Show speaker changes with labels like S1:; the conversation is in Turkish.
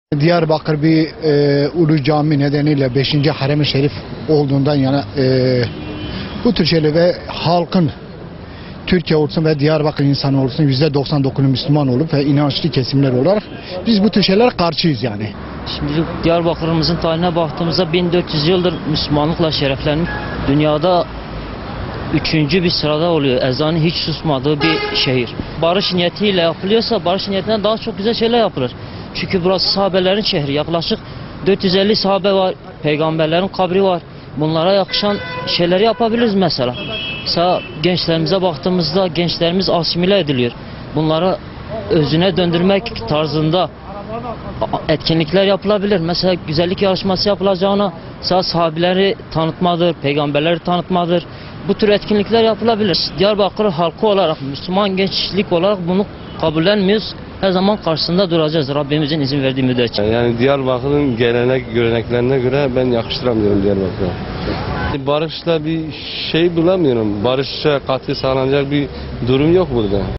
S1: Diyarbakır bir Ulu Cami nedeniyle 5. Harem-i Şerif olduğundan yana bu tür şeyler ve halkın Türkiye olsun ve Diyarbakır insanı olsun %99'u Müslüman olup ve inançlı kesimler olarak biz bu tür şeyler karşıyız yani.
S2: Şimdi Diyarbakır'ımızın tarihine baktığımızda 1400 yıldır Müslümanlıkla şereflenmiş. Dünyada 3. bir sırada oluyor. Ezanın hiç susmadığı bir şehir. Barış niyetiyle yapılıyorsa barış niyetinden daha çok güzel şeyler yapılır. Çünkü burası sahabelerin şehri. Yaklaşık 450 sahabe var. Peygamberlerin kabri var. Bunlara yakışan şeyleri yapabiliriz mesela. Mesela gençlerimize baktığımızda gençlerimiz asimile ediliyor. Bunları özüne döndürmek tarzında etkinlikler yapılabilir. Mesela güzellik yarışması yapılacağına sahabeleri tanıtmadır, peygamberleri tanıtmadır. Bu tür etkinlikler yapılabilir. Diyarbakır halkı olarak, Müslüman gençlik olarak bunu kabullenmiyoruz. Her zaman karşısında duracağız Rabbimizin izin verdiği müddetçe.
S3: Yani Diyarbakır'ın gelenek göreneklerine göre ben yakıştıramıyorum Diyarbakır'a. Barışla bir şey bulamıyorum. Barışa katkı sağlanacak bir durum yok burada.